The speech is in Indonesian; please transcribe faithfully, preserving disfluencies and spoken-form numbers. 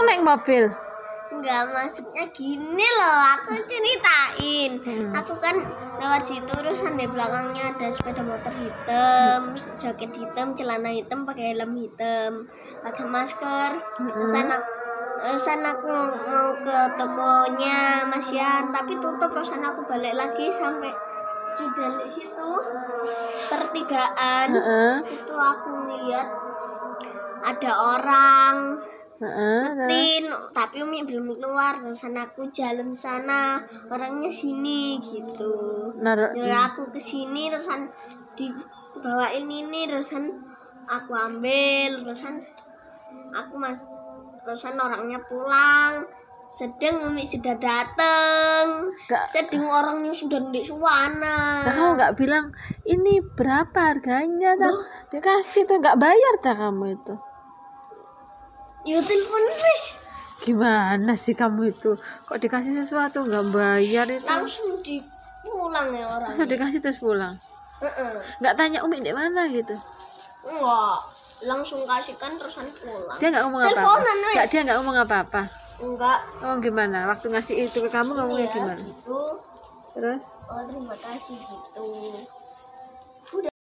naik mobil? Enggak, maksudnya gini loh, aku ceritain. Hmm. Aku kan lewat situ, terus di belakangnya ada sepeda motor hitam, hmm. jaket hitam, celana hitam, pakai helm hitam, pakai masker. Hmm. Terus anak Terus aku mau ke tokonya Mas Yan, tapi tutup. Terus aku balik lagi sampai sudah di situ pertigaan. Uh-uh. Itu aku ngeliat ada orang ngetin, uh-uh. tapi Umi belum keluar. Terus aku jalan sana, orangnya sini gitu. Nyuruh aku ke sini, terusan dibawain ini, terusan aku ambil, terusan aku mas terusan orangnya pulang. Sedang Umi sudah datang. Sedang orangnya sudah di sana. Nah, kamu nggak bilang ini berapa harganya? Nah, dikasih tuh nggak bayar dah kamu itu. Ya telepon wis. Gimana sih kamu itu? Kok dikasih sesuatu nggak bayar itu? Langsung dipulang ya orang. Langsung dikasih terus pulang. Uh-uh. Nggak tanya Umi di mana gitu? Enggak. Langsung kasihkan terusan pulang. Dia nggak ngomong apa-apa. Nggak, dia nggak ngomong apa-apa. Enggak. Oh gimana? Waktu ngasih itu ke kamu ngomongnya gimana? Gitu. Terus? Oh terima kasih gitu.